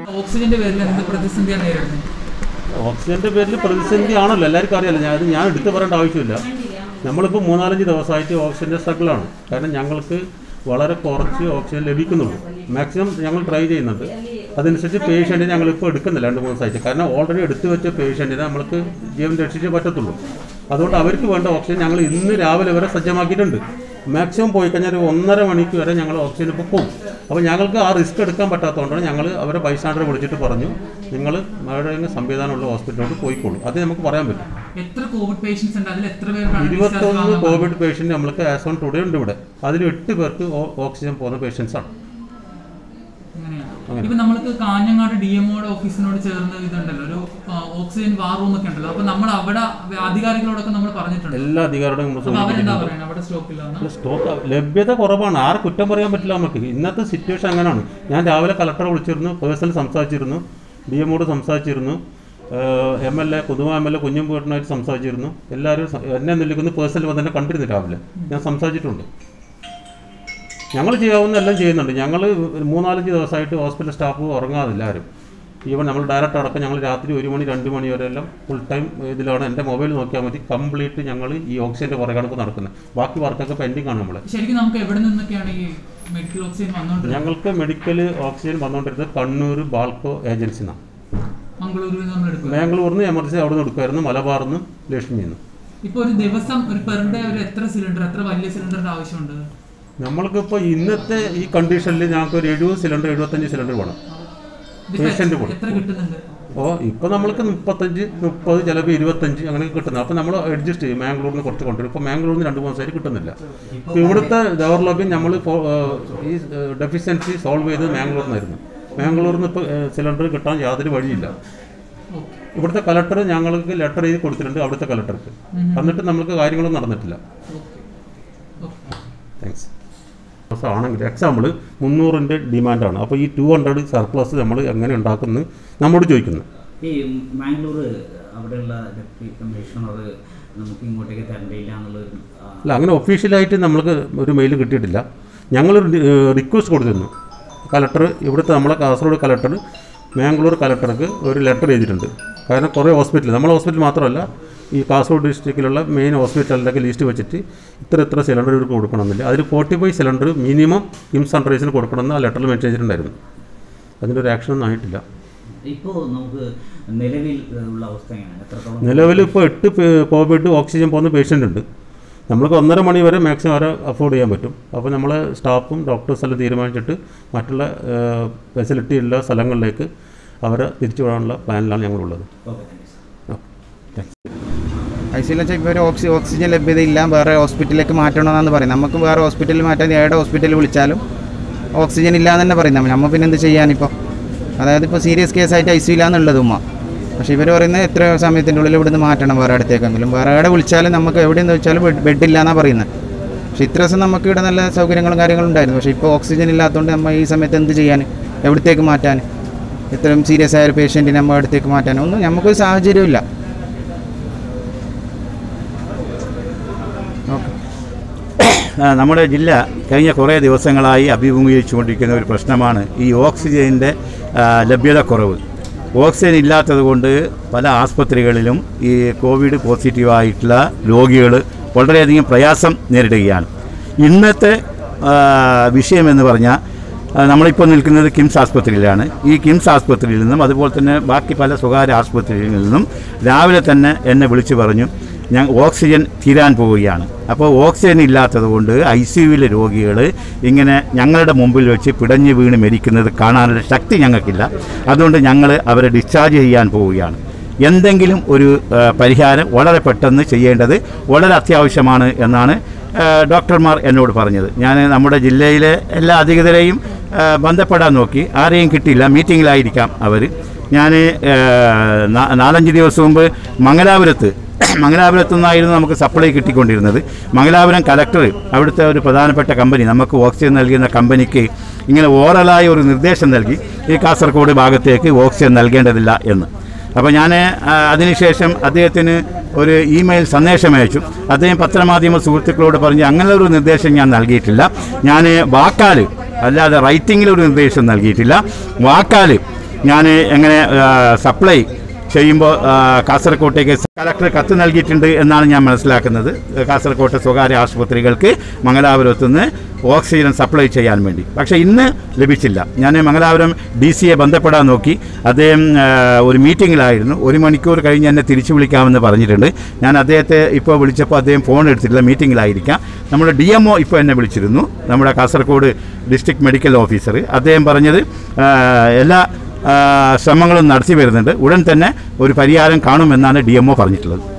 ഓക്സിജന്റെ പേരിൽ എന്ത് പ്രതിസന്ധിയാണ് നേരിടുന്നത്? ഓക്സിജൻ്റെ പേരിൽ പ്രതിസന്ധി ആണല്ലോ, എല്ലാവർക്കും അറിയാലോ. ഞാൻ എടുത്തു പറയേണ്ട ആവശ്യമില്ല. നമ്മളിപ്പോൾ 4-5 ദിവസമായിട്ട് ഓക്സിജൻ്റെ സ്ട്രഗിളാണ്. കാരണം ഞങ്ങൾക്ക് വളരെ കുറച്ച് ഓക്സിജൻ ലഭിക്കുന്നുള്ളൂ. മാക്സിമം ഞങ്ങൾ ട്രൈ ചെയ്യുന്നുണ്ട്. അതനുസരിച്ച് പേഷ്യൻറ്റിനെ ഞങ്ങളിപ്പോൾ എടുക്കുന്നില്ല 2-3 ദിവസമായിട്ട്. കാരണം ഓൾറെഡി എടുത്തു വെച്ച പേഷ്യൻറ്റിനെ നമ്മൾക്ക് ജീവൻ രക്ഷിച്ചേ പറ്റത്തുള്ളൂ. അതുകൊണ്ട് അവർക്ക് വേണ്ട ഓക്സിജൻ ഞങ്ങൾ ഇന്ന് രാവിലെ വരെ സജ്ജമാക്കിയിട്ടുണ്ട്. മാക്സിമം പോയി കഴിഞ്ഞാൽ ഒരു 1.5 മണിക്ക് വരെ ഞങ്ങൾ ഓക്സിജൻ ഇപ്പോൾ പോകും. അപ്പോൾ ഞങ്ങൾക്ക് ആ റിസ്ക് എടുക്കാൻ പറ്റാത്തതുകൊണ്ടാണ് ഞങ്ങൾ അവരെ ബൈസ്റ്റാൻഡറെ വിളിച്ചിട്ട് പറഞ്ഞു, നിങ്ങൾ എവിടെയെങ്കിലും സംവിധാനമുള്ള ഹോസ്പിറ്റലിലോട്ട് പോയിക്കോളൂ. അത് നമുക്ക് പറയാൻ പറ്റും. 21 കോവിഡ് പേഷ്യൻ്റ് നമ്മൾക്ക് ആസ് ഓൺ ടുഡേ ഉണ്ട് ഇവിടെ. അതിൽ 8 പേർക്ക് ഓക്സിജൻ പോകുന്ന പേഷ്യൻസാണ്. ഇപ്പൊ നമ്മൾക്ക് കാഞ്ഞങ്ങാട് DMOയുടെ ഓഫീസിനോട് ചേർന്ന് ഇതുണ്ടല്ലോ, ഒരു ഓക്സിജൻ വാർ റൂം ഒക്കെ ഉണ്ടല്ലോ. അപ്പൊ നമ്മൾ അവിടെ അധികാരികളോടൊക്കെ നമ്മൾ പറഞ്ഞിട്ടുണ്ട്. എല്ലാ അധികാരികളും സ്റ്റോക്ക് ലഭ്യത കുറവാണ്. ആരെ കുറ്റം പറയാൻ പറ്റില്ല നമുക്ക്. ഇന്നത്തെ സിറ്റുവേഷൻ അങ്ങനെയാണ്. ഞാൻ രാവിലെ കളക്ടറെ വിളിച്ചിരുന്നു, പേഴ്സണൽ സംസാരിച്ചിരുന്നു, DMOയോട് സംസാരിച്ചിരുന്നു, MLA പുതുവ MLA കുഞ്ഞുംപേട്ടനായിട്ട് സംസാരിച്ചിരുന്നു. എല്ലാവരും എന്നെ നിൽക്കുന്ന പേഴ്സണൽ വന്ന് തന്നെ കണ്ടിരുന്നു. രാവിലെ ഞാൻ സംസാരിച്ചിട്ടുണ്ട്. ഞങ്ങൾ ചെയ്യാവുന്ന എല്ലാം ചെയ്യുന്നുണ്ട്. ഞങ്ങൾ 3-4 ദിവസമായിട്ട് ഹോസ്പിറ്റൽ സ്റ്റാഫ് ഉറങ്ങാതില്ല ആരും. ഈവൻ നമ്മൾ ഡയറക്റ്റ് അടക്കം ഞങ്ങൾ രാത്രി 1 മണി 2 മണി വരെ എല്ലാം ഫുൾ ടൈം ഇതിലാണ്. എൻ്റെ മൊബൈൽ നോക്കിയാൽ മതി. കംപ്ലീറ്റ് ഞങ്ങൾ ഈ ഓക്സിജൻ്റെ പുറകെ നടക്കുന്നത്. ബാക്കി വർക്കൊക്കെ പെൻഡിങ് ആണ്. നമ്മൾ ശരിക്കും നമുക്ക് എവിടെ നിന്നൊക്കെയാണ് ഈ മെഡിക്കൽ ഓക്സിജൻ വന്നുകൊണ്ടിരുന്നത്? ഞങ്ങൾക്ക് മെഡിക്കൽ ഓക്സിജൻ വന്നുകൊണ്ടിരുന്നത് കണ്ണൂർ ബാൾക്കോ ഏജൻസിന്നാണ്. ബാംഗ്ലൂരിൽ നിന്ന് എമർജൻസി അവിടെ നിന്ന് എടുക്കുമായിരുന്നു, മലബാറിൽ നിന്ന്, ലക്ഷ്മിയിൽ നിന്ന്. ഇപ്പോൾ ഒരു ദിവസം ഒരു പെർ ഡേ ഒരു എത്ര സിലിണ്ടർ, എത്ര വലിയ സിലിണ്ടറിൻ്റെ ആവശ്യമുണ്ട്? നമ്മൾക്കിപ്പോൾ ഇന്നത്തെ ഈ കണ്ടീഷനിൽ ഞങ്ങൾക്ക് ഒരു 70 സിലിണ്ടർ 75 സിലിണ്ടർ വേണം പേഷ്യൻ്റ് കൂടെ. ഇപ്പോൾ നമ്മൾക്ക് 35, 30, ചിലപ്പോൾ 25 അങ്ങനെ കിട്ടുന്നത്. അപ്പോൾ നമ്മൾ അഡ്ജസ്റ്റ് ചെയ്യും. മാംഗ്ലൂരിൽ നിന്ന് കുറച്ച് കൊണ്ടുവരും. ഇപ്പോൾ മാംഗ്ലൂരിൽ നിന്ന് 2-3 ദിവസമായിട്ട് കിട്ടുന്നില്ല. ഇപ്പോൾ ഇവിടുത്തെ ഡെവലപ്പിംഗ് നമ്മൾ ഈ ഡെഫിഷ്യൻസി സോൾവ് ചെയ്ത് മാംഗ്ലൂരിൽ നിന്നായിരുന്നു. മാംഗ്ലൂരിൽ നിന്ന് ഇപ്പോൾ സിലിണ്ടർ കിട്ടാൻ യാതൊരു വഴിയില്ല. ഇവിടുത്തെ കലക്ടർ ഞങ്ങൾക്ക് ലെറ്റർ എഴുതി കൊടുത്തിട്ടുണ്ട്, അവിടുത്തെ കലക്ടർക്ക്. എന്നിട്ട് നമുക്ക് കാര്യങ്ങളൊന്നും നടന്നിട്ടില്ല. താങ്ക്സ്. ആണെങ്കിൽ എക്സാമ്പിൾ 300ൻ്റെ ഡിമാൻഡാണ്. അപ്പോൾ ഈ 200 സർപ്ലസ് നമ്മൾ എങ്ങനെ ഉണ്ടാക്കുന്നത് നമ്മോട് ചോദിക്കുന്നു. ഈ മാംഗ്ലൂർ അവിടെയുള്ള ഡെപ്യൂട്ടി കമ്മീഷണർ നമുക്ക് ഇങ്ങോട്ടേക്ക് തരണ്ടില്ല എന്നുള്ളൊരു അല്ല, അങ്ങനെ ഒഫീഷ്യലായിട്ട് നമ്മൾക്ക് ഒരു മെയിൽ കിട്ടിയിട്ടില്ല. ഞങ്ങളൊരു റിക്വസ്റ്റ് കൊടുത്തിരുന്നു. കലക്ടർ ഇവിടുത്തെ നമ്മളെ കാസർഗോഡ് കലക്ടർ മാംഗ്ലൂർ കലക്ടർക്ക് ഒരു ലെറ്റർ എഴുതിയിട്ടുണ്ട്. കാരണം കുറേ ഹോസ്പിറ്റൽ, നമ്മളെ ഹോസ്പിറ്റൽ മാത്രമല്ല, ഈ കാസർഗോഡ് ഡിസ്ട്രിക്റ്റിലുള്ള മെയിൻ ഹോസ്പിറ്റലിൻ്റെയൊക്കെ ലിസ്റ്റ് വെച്ചിട്ട് ഇത്ര സിലിണ്ടർ ഇവർക്ക് കൊടുക്കണമെന്നില്ല. അതിൽ 45 സിലിണ്ടർ മിനിമം കിംസ് സൺറൈസിന് കൊടുക്കണമെന്ന് ആ ലെറ്ററിൽ മെൻഷൻ ചെയ്തിട്ടുണ്ടായിരുന്നു. അതിൻ്റെ ഒരു ആക്ഷനൊന്നും ആയിട്ടില്ല. ഇപ്പോൾ നമുക്ക് നിലവിൽ ഉള്ള അവസ്ഥ എത്രത്തോളം? നിലവിൽ ഇപ്പോൾ 8 കോവിഡ് ഓക്സിജൻ പോകുന്ന പേഷ്യൻ്റ് ഉണ്ട്. നമ്മൾക്ക് 1.5 മണി വരെ മാക്സിമം അവരെ അഫോർഡ് ചെയ്യാൻ പറ്റും. അപ്പോൾ നമ്മളെ സ്റ്റാഫും ഡോക്ടേഴ്സെല്ലാം തീരുമാനിച്ചിട്ട് മറ്റുള്ള ഫെസിലിറ്റി ഉള്ള സ്ഥലങ്ങളിലേക്ക് അവരെ തിരിച്ചു വിടാനുള്ള പ്ലാനിലാണ് ഞങ്ങളുള്ളത്. ICU ഇപ്പോൾ ഒരു ഓക്സിജൻ ലഭ്യതയില്ല, വേറെ ഹോസ്പിറ്റലിലേക്ക് മാറ്റണമെന്നാണ് പറയുന്നത്. നമുക്ക് വേറെ ഹോസ്പിറ്റലിൽ മാറ്റാൻ ഏടെ ഹോസ്പിറ്റലിൽ വിളിച്ചാലും ഓക്സിജൻ ഇല്ല എന്ന് തന്നെ പറയുന്നത്. നമ്മൾ പിന്നെ എന്ത് ചെയ്യാനിപ്പോൾ? അതായത് ഇപ്പോൾ സീരിയസ് കേസായിട്ട് ICU ഇല്ലാന്നുള്ളത് ഉമ്മ. പക്ഷേ ഇവർ പറയുന്നത് എത്ര സമയത്തിൻ്റെ ഉള്ളിൽ ഇവിടുന്ന് മാറ്റണം വേറെ അടുത്തേക്കെങ്കിലും. വേറെ എവിടെ വിളിച്ചാലും നമുക്ക് എവിടെയെന്ന് വെച്ചാലും ബെഡില്ല എന്നാണ് പറയുന്നത്. പക്ഷേ ഇത്ര ദിവസം നമുക്ക് ഇവിടെ നല്ല സൗകര്യങ്ങളും കാര്യങ്ങളും ഉണ്ടായിരുന്നു. പക്ഷേ ഇപ്പോൾ ഓക്സിജൻ ഇല്ലാത്തതുകൊണ്ട് നമ്മൾ ഈ സമയത്ത് എന്ത് ചെയ്യാൻ, എവിടത്തേക്ക് മാറ്റാൻ, ഇത്രയും സീരിയസ് ആയ ഒരു പേഷ്യൻറ്റിനെ നമ്മൾ അടുത്തേക്ക് മാറ്റാൻ ഒന്നും നമുക്കൊരു സാഹചര്യമില്ല. നമ്മുടെ ജില്ല കഴിഞ്ഞ കുറേ ദിവസങ്ങളായി അഭിമുഖീകരിച്ചുകൊണ്ടിരിക്കുന്ന ഒരു പ്രശ്നമാണ് ഈ ഓക്സിജൻ്റെ ലഭ്യതക്കുറവ്. ഓക്സിജൻ ഇല്ലാത്തത് കൊണ്ട് പല ആസ്പത്രികളിലും ഈ കോവിഡ് പോസിറ്റീവായിട്ടുള്ള രോഗികൾ വളരെയധികം പ്രയാസം നേരിടുകയാണ്. ഇന്നത്തെ വിഷയമെന്ന് പറഞ്ഞാൽ നമ്മളിപ്പോൾ നിൽക്കുന്നത് കിംസ് ആസ്പത്രിയിലാണ്. ഈ കിംസ് ആസ്പത്രിയിൽ നിന്നും അതുപോലെ തന്നെ ബാക്കി പല സ്വകാര്യ ആസ്പത്രികളിൽ നിന്നും രാവിലെ തന്നെ എന്നെ വിളിച്ചു പറഞ്ഞു, ഓക്സിജൻ തീരാൻ പോവുകയാണ്. അപ്പോൾ ഓക്സിജൻ ഇല്ലാത്തത് കൊണ്ട് ICUവിലെ രോഗികൾ ഇങ്ങനെ ഞങ്ങളുടെ മുമ്പിൽ വെച്ച് പിടഞ്ഞ് വീണ് മരിക്കുന്നത് കാണാനുള്ള ശക്തി ഞങ്ങൾക്കില്ല. അതുകൊണ്ട് ഞങ്ങൾ അവരെ ഡിസ്ചാർജ് ചെയ്യാൻ പോവുകയാണ്. എന്തെങ്കിലും ഒരു പരിഹാരം വളരെ പെട്ടെന്ന് ചെയ്യേണ്ടത് വളരെ അത്യാവശ്യമാണ് എന്നാണ് ഡോക്ടർമാർ എന്നോട് പറഞ്ഞത്. ഞാൻ നമ്മുടെ ജില്ലയിലെ എല്ലാ അധികൃതരെയും ബന്ധപ്പെടാൻ നോക്കി, ആരെയും കിട്ടിയില്ല. മീറ്റിങ്ങിലായിരിക്കാം അവർ. ഞാൻ 4-5 ദിവസം മുമ്പ് മംഗലാപുരത്തു നിന്നായിരുന്നു നമുക്ക് സപ്ലൈ കിട്ടിക്കൊണ്ടിരുന്നത്. മംഗലാപുരം കലക്ടർ അവിടുത്തെ ഒരു പ്രധാനപ്പെട്ട കമ്പനി, നമുക്ക് ഓക്സിജൻ നൽകുന്ന കമ്പനിക്ക് ഇങ്ങനെ ഓറലായ ഒരു നിർദ്ദേശം നൽകി, ഈ കാസർഗോഡ് ഭാഗത്തേക്ക് ഓക്സിജൻ നൽകേണ്ടതില്ല എന്ന്. അപ്പോൾ ഞാൻ അതിനുശേഷം അദ്ദേഹത്തിന് ഒരു ഇമെയിൽ സന്ദേശം അയച്ചു. അദ്ദേഹം പത്രമാധ്യമ സുഹൃത്തുക്കളോട് പറഞ്ഞ് അങ്ങനെ ഒരു നിർദ്ദേശം ഞാൻ നൽകിയിട്ടില്ല. ഞാൻ വാക്കാൽ അല്ലാതെ റൈറ്റിങ്ങിലൊരു നിർദ്ദേശം നൽകിയിട്ടില്ല. വാക്കാൽ ഞാൻ എങ്ങനെ സപ്ലൈ ചെയ്യുമ്പോൾ കാസർകോട്ടേക്ക് കളക്ടർ കത്ത് നൽകിയിട്ടുണ്ട് എന്നാണ് ഞാൻ മനസ്സിലാക്കുന്നത്. കാസർകോട്ടെ സ്വകാര്യ ആശുപത്രികൾക്ക് മംഗലാപുരത്തുനിന്ന് ഓക്സിജൻ സപ്ലൈ ചെയ്യാൻ വേണ്ടി. പക്ഷേ ഇന്ന് ലഭിച്ചില്ല. ഞാൻ മംഗലാപുരം DC ബന്ധപ്പെടാൻ നോക്കി. അദ്ദേഹം ഒരു മീറ്റിങ്ങിലായിരുന്നു. 1 മണിക്കൂർ കഴിഞ്ഞ് എന്നെ തിരിച്ചു വിളിക്കാമെന്ന് പറഞ്ഞിട്ടുണ്ട്. ഞാൻ അദ്ദേഹത്തെ ഇപ്പോൾ വിളിച്ചപ്പോൾ അദ്ദേഹം ഫോൺ എടുത്തിട്ടില്ല, മീറ്റിങ്ങിലായിരിക്കാം. നമ്മുടെ DMO ഇപ്പോൾ എന്നെ വിളിച്ചിരുന്നു, നമ്മുടെ കാസർഗോഡ് ഡിസ്ട്രിക്ട് മെഡിക്കൽ ഓഫീസർ. അദ്ദേഹം പറഞ്ഞത് എല്ലാ ശ്രമങ്ങളും നടത്തി വരുന്നുണ്ട്, ഉടൻ തന്നെ ഒരു പരിഹാരം കാണുമെന്നാണ് DMO പറഞ്ഞിട്ടുള്ളത്.